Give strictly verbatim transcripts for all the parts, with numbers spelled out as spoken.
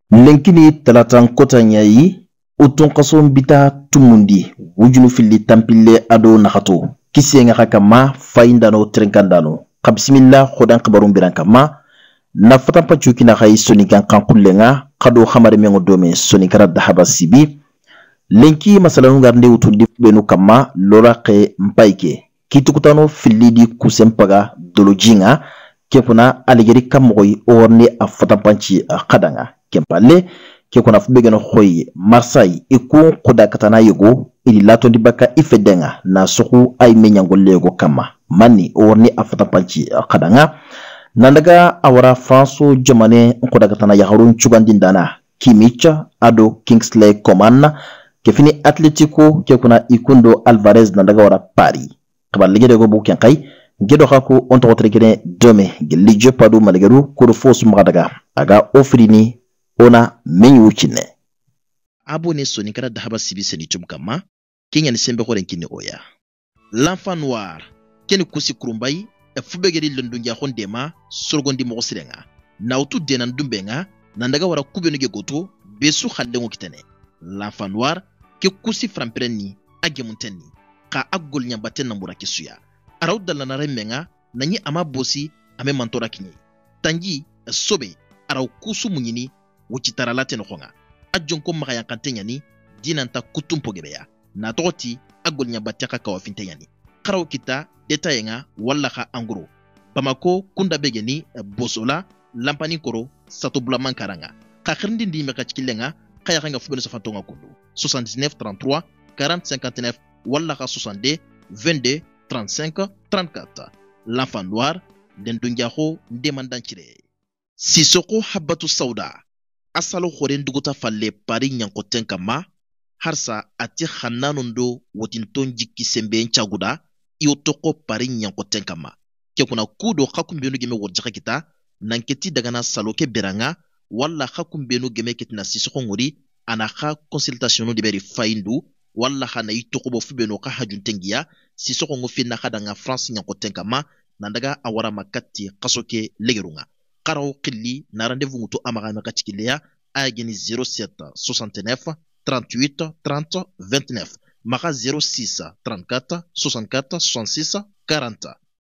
lenkini talatan kota nyayi uton kason bita tumundi wujunu fili tampille ado nakato kisi nga kama faindano trenkandano kabismillah khodan kabarun birankama na fatan pachuki na khay sonikan kankullenga kado khamare mengo dome sonikara dahaba sibi lenki masalanu garnde utundi benu kama loraqe mpaike kitukutano filidi kusempaga dolojinga kepuna aligeri kamoy orne afatan panchi khadanga kempale kekuna fubegeno khoy marsay iku koda katana yego ili lato di baka ifedenga na soku ay menyangolego kama mani orni afatan panchi khadanga nandaga awara franso jamane koda katana yaharun chugandindana kimicha ado Kingsley Coman kefini Atletico kekuna ikundo Alvarez nandaga wara Paris kabal ligede go buken kay gedo khako on to trekene dome gelije padu malegeru ko fos magadaga aga ofrini ona menyu chine abone sonikara dahaba sibise ni tumkama kenya ni sembe khoren kini oya l'enfant noir keni kusi kurumbai e fubegeri londunja khondema sorgondi mo sirenga nautu denan dumbenga nandaga wara kubenu ge goto besu khallengo kitene l'enfant noir ke kusi frampreni agemuntenni ka agol nyambaten nambura kisuya arawdalla na remenga nanyi ama bosi ame mantora kinyi tangi sobe araw kusu munyini wuchitara laten khonga ajonko makaya kantenyani dinanta kutumpo gebeya na toti agol nyabataka ka wafintenyani karaw kita detayenga walla kha angro Bamako kunda begeni bosola lampani koro sato bulaman karanga kakhirndi ndi meka chikilenga kaya khanga fubelo safantonga kundu soixante-dix-neuf trente-trois quarante cinquante-neuf walla kha soixante-deux vingt-deux trente-cinq trente-quatre l'enfant noir dendunjaho ndemandanchire Sissoko Habbatu Sauda asalo khoren duguta falle pari nyankoten kama harsa ati khananundo wotinton jikki sembe nchaguda iotoko pari nyankoten kama kekuna kudo khakumbenu geme wodjaka kita nanketi dagana saloke beranga walla khakumbenu geme ketina Sissoko ngori ana kha consultation de beri faindu walla khana itoko bo fubenu kha hajuntengiya Sissoko ngofina khadanga France nyankoten kama nandaga awara makati kasoke legerunga Karaw Kili na rendez-vous muto amara makachikilea ageni zéro sept soixante-neuf trente-huit trente vingt-neuf maka zéro six trente-quatre soixante-quatre soixante-six quarante.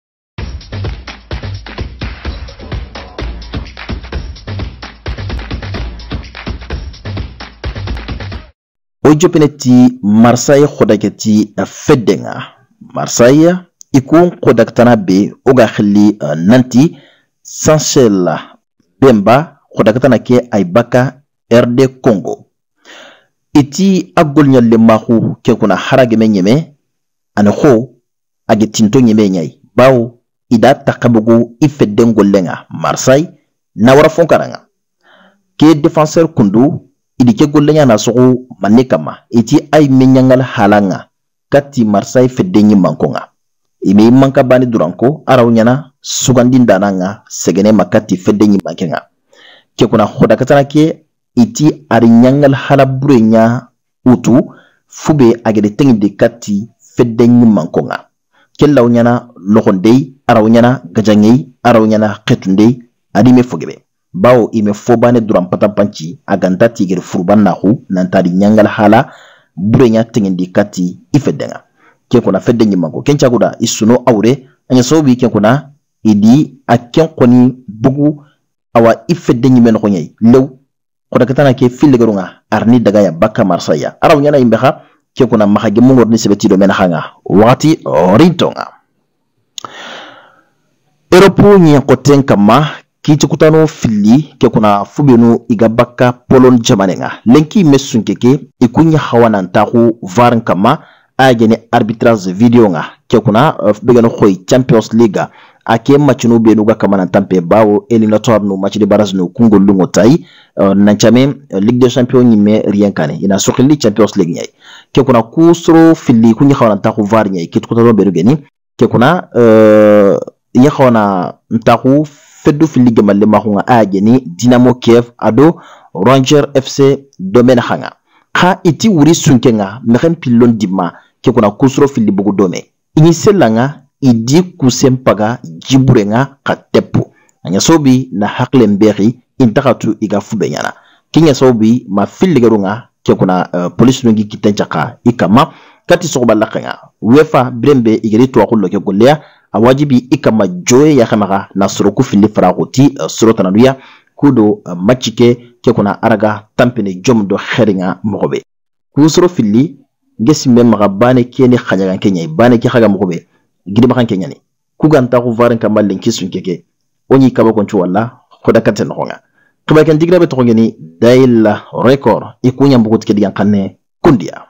Ojo peneti Marseille khodaketi fedenga Marseille ikun khodaktana be oga khili uh, nanti Sanchela Bemba khodakatana ke Aibaka R D Congo iti agol nyalle mahu ke kuna harage menyeme anho age tinto nyeme nyai bawo ida takabugo ifedden gollenga Marseille na wara fonkaranga ke défenseur kundu idi ke gollenya na sogo manekama iti ay menyangal halanga kati Marseille fedden nyimankonga ime manka bani duranko arawnyana sugandin dananga segene makati fedde nyimankenga ke kuna khodakatana ke iti arinyangal halaburenya utu fube agede tengide kati fedde nyimankonga ke lawnyana lokondei arawnyana gajangei arawnyana khetundei adime fogebe bawo ime fobane duran patampanci aganta tigere furbannahu nantadi nyangal hala burenya tengide kati ifeddenga ke kuna fedde nyimanko kencha guda isuno awre anya sobi ke kuna idi akken koni bugu awa ifedde nyimen ko nyai lew ko daga tan ke fille garunga arni daga ya bakka Marseille araw nyana imbe kha ke kuna mahage mungor ni sebeti do men hanga wati rintonga Europe nyi ko tenkama kiti kutano fili ke kuna fubenu iga bakka Polon jamanenga lenki mesunkeke ikunya hawana ntahu varan kama agene arbitrage video nga ke kuna uh, begano khoy Champions League ake matchino benu ga kamana tampe bawo eliminatoire no match de barrage no kungo lungo tai uh, nanchame uh, Ligue des Champions ni me rien kane ina sokhili Champions League nyai ke kuna kusro fili kunyi khawana taku var nyai ke tukutalo benu geni ke kuna euh ya khawana ntaku feddu fili gemalle mahunga ageni Dynamo Kiev ado Ranger F C domaine hanga ha iti wuri sunkenga mekhen pillon dimma ke kuna kusro fili bugu dome ini selanga idi kusempaga jiburenga katepo anya sobi na hakle mberi intakatu iga fubenyana kinya sobi ma filligerunga ke kuna uh, police nungi kitenchaka ikama kati soba lakanga wefa brembe igeri to akullo ke gollea awajibi ikama joye ya khamaga na soroku fili faragoti uh, sorota nanuya kudo uh, machike ke kuna araga tampene jomdo kheringa mogobe kusoro fili ngesi memma bane keni khanyaga kenya bane ki khaga mogobe gidi makan kenya ni kuganta ku varan kamal lenkisun keke onyi kaba konchu wala khoda katen ngonga kaba kan digra be to ngeni daila record ikunya mbugut ke digan kanne kundia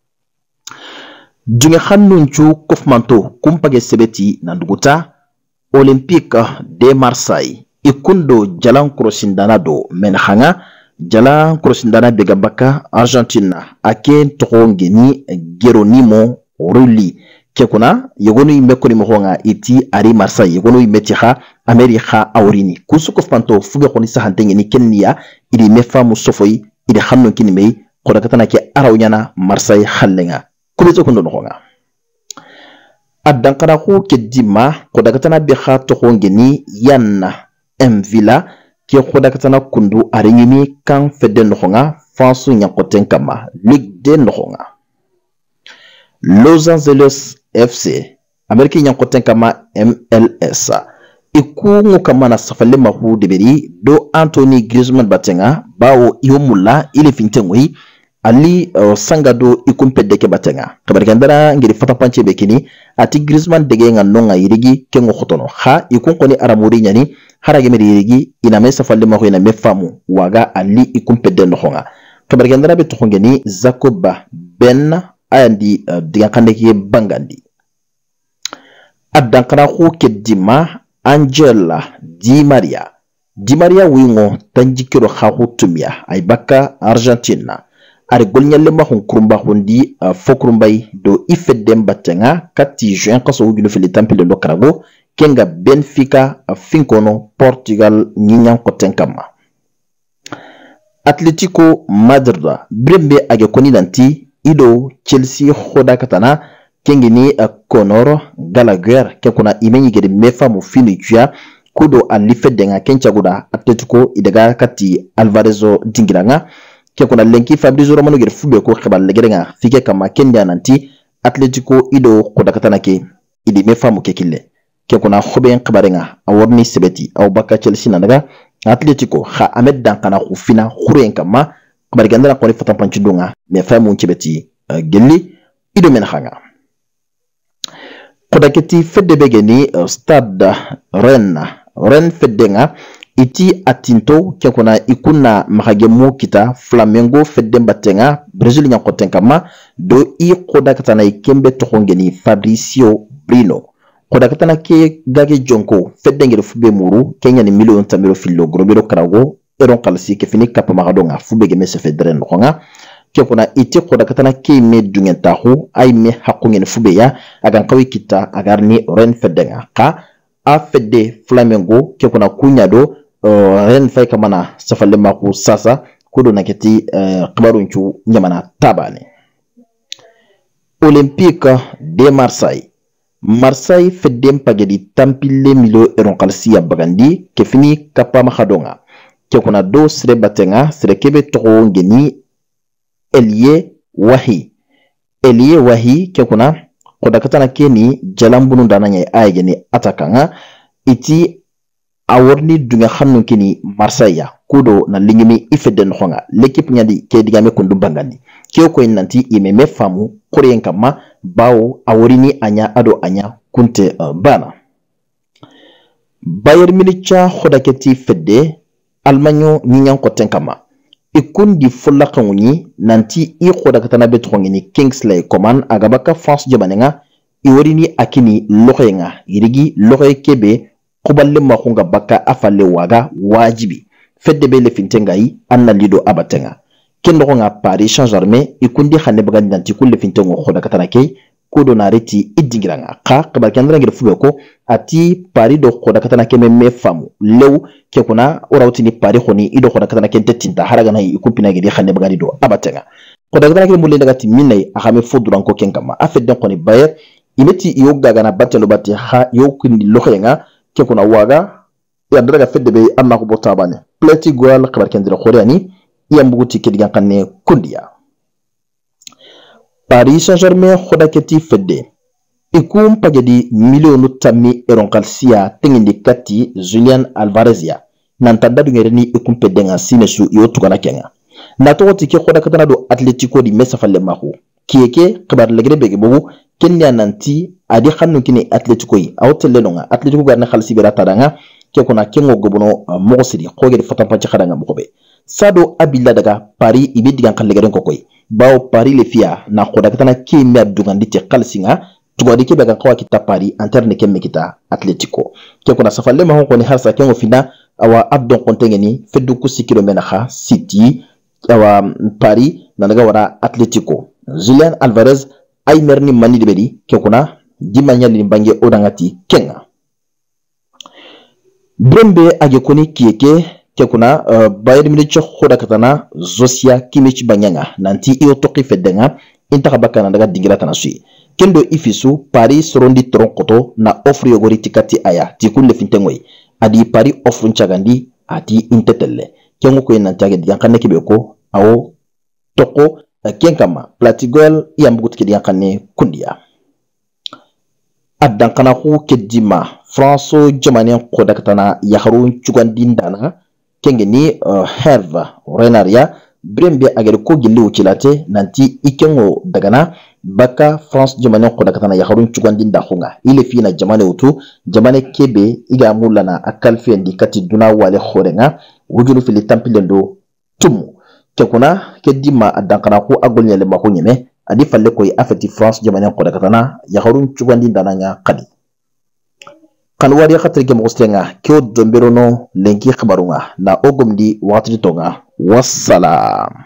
junga khannun chu kofmanto kumpage sebeti nanduguta olympique de Marseille ikundo jalan krosindana do men khanga jalan krosindana be gabaka Argentina aken to ngeni Geronimo Rulli kekuna yegonu imekoni mohonga iti ari Marseille yegonu imetiha Amerika awrini kusuko fanto fuge koni sahantenge ni kenya ili mefa musofoi ili khanno kinimei kodakatana ke arawnyana Marseille khallenga kubezo kundo nohonga adankara ku kedima kodakatana be kha to ngeni yanna mvila ke kodakatana kundu aringimi kan fede nohonga fansu nyakoten kama ligue de nohonga Los Angeles F C Amerika nyankoten kama M L S ikungu kama na safale mahu deberi do Anthony Griezmann batenga bawo yomula ili fintengwi ali uh, sangado ikumpedeke batenga kabarikandara ngiri fata panche bekini ati Griezmann dege nga nonga irigi kengo khotono ha ikunkoni aramuri nyani harage meri irigi ina mesa safale mahu ina mefamu waga ali ikumpede nohonga kabarikandara betukhongeni Zakoba Ben ayandi uh, diga kandeki bangandi adankara ku kedima Angela Di Maria Di Maria wingo tanjikiro khahutumia ay baka Argentina ari golnyalle ma hon kurumba hondi uh, fokurumbai do ifedem batenga kati juin kaso ugino fili tampile do karago kenga Benfica uh, finkono Portugal nyinyang kotenkama Atletico Madrid brembe age koni nanti ido Chelsea khoda katana kengini uh, Conor Gallagher kekuna imenyi gede mefa mu fini tuya kudo alifedenga kenchaguda Atletico idaga kati Alvarezo dingiranga kekuna lenki Fabrizio Romano gede fube ko khibal legerenga fike kama kenya nanti Atletico ido khoda katana ke idi mefa mu kekille kekuna khoben khibarenga awarni sebeti aw baka Chelsea nanaga Atletico kha amed dankana khufina khuren kama barigandana ko fata panchidunga mefa mu kibeti uh, gelli ido men khanga kodaketi fedde begeni uh, stade Rennes Rennes feddenga iti atinto kekuna ikuna mahagemu kita Flamengo fedde batenga Brazil nyankotenkama do i kodakatana ikembe tohongeni Fabricio Brino kodakatana ke gage jonko fedde ngere fube muru Kenya ni million tamiro fillo grobiro karago eron kalsi ke fini kapa magadonga fube ge mese fedren khonga kekuna iti kodakatana ke me dungentahu ay me hakungen fube ya agan kawi kita agarni Rennes feddenga ka a fedde Flamengo kekuna kunyado uh, Rennes fay kamana safalle maku sasa kudo naketi uh, kibarunchu nyamana tabane Olympique de Marseille Marseille fedde pagedi tampille milo eron kalsi ya bagandi ke fini kapa mahadonga kekuna do sire batenga sire kebe togo ngeni Elie Wahi Elie Wahi kekuna kodakatana keni jalambunu dananya ayegeni atakanga iti awarni dunga khannu keni Marseille kudo na lingimi ifeden khonga l'équipe nyadi ke digame kundu bangandi kyo ko nanti imeme famu koreyen kama bawo aworini anya ado anya kunte uh, bana Bayern Munich khodaketi fedde Almanyo nyinyang kotenkama ikundi fulla kanguni nanti i khoda katana betongini Kingsley Coman agabaka France jamanenga iworini akini lohenga irigi lohe kebe kuballe makunga baka afale waga wajibi fedde bele fintengai anna lido abatenga kendo nga Paris Saint-Germain ikundi khane bagandi nanti kulle fintengo khoda katana kei kudo nareti idingiranga ka kabar kendra ngir fubeko ati Paris do khoda katana keme me famu lew ke kuna orawtini Paris khoni ido khoda katana kente tinta haraga na ikupina gidi khane bagandi do abatenga khoda katana keme mulle ndagati minay akame foduran ko kenkama afedde khoni Bayer imeti yoga gana batelo bati ha yokindi lohenga ke kuna waga ya ndaga fedde be amma ko botabane pleti goal kabar kendra khoriani iyambuguti kedigan kanne kundiya. Paris Saint-Germain khodaketi fedde ikum pagedi milionu tammi eronkalsiya tengindi kati Julian Alvarez ya nantanda dungereni ikum pedenga sinesu iyo tugana kenga nato tike khodakatana do Atletico di mesafalle mahu kieke kabar legre bege bogu kenya nanti adi xannu kini Atletico yi awtelle nonga Atletico garna khalsi bera tadanga ke kona kengo gobono uh, mogosidi khogedi fatampanci khadanga mokobe sado abilla daga Paris ibe digan kallegeren kokoy bawo Paris le fia na khodakatana ke me abdugandi te khalsinga tugadi ke baga kawa kita Paris interne ke me kita Atletico ke kona safalle ma hon ko ni harsa kengo fina awa abdon kontengeni feddu kusikiro mena kha City awa Paris nanaga wara Atletico Julian Alvarez ay merni mani de bedi ke kuna dimanya ni bange odangati kenga Brembe age koni kieke ke kuna uh, Bayern Munich khoda katana Zosia Kimmich banyanga nanti iyo toki fedenga intaka bakana daga dingira tanasui kendo ifisu Paris sorondi tronkoto na offre yogori tikati aya tikunde fintengoi adi Paris offre nchagandi adi intetelle kengo ko nanti age diyankane kibeko awo toko uh, kenkama Platigol iyambuguti kediyankane kundiya addankana ku kedima François Jamanen kodakatana yaharun chugandindana kengeni uh, Herve Renaria Brembe agere ko gilli ukilate nanti ikengo dagana baka France Jamanen kodakatana yaharun chugandinda khunga ile fina jamane utu jamane kebe iga mulana akalfi ndi kati duna wale khorenga wujulu fili tampilendo tumu kekuna kedima addankana ku agolnyele makunyeme adi falle koy afeti France Jamanen kodakatana yaharun chugandindana nga kadi kan wari khatrige mostenga kyo domberono lenki khabarunga na ogomdi watri tonga wassalam.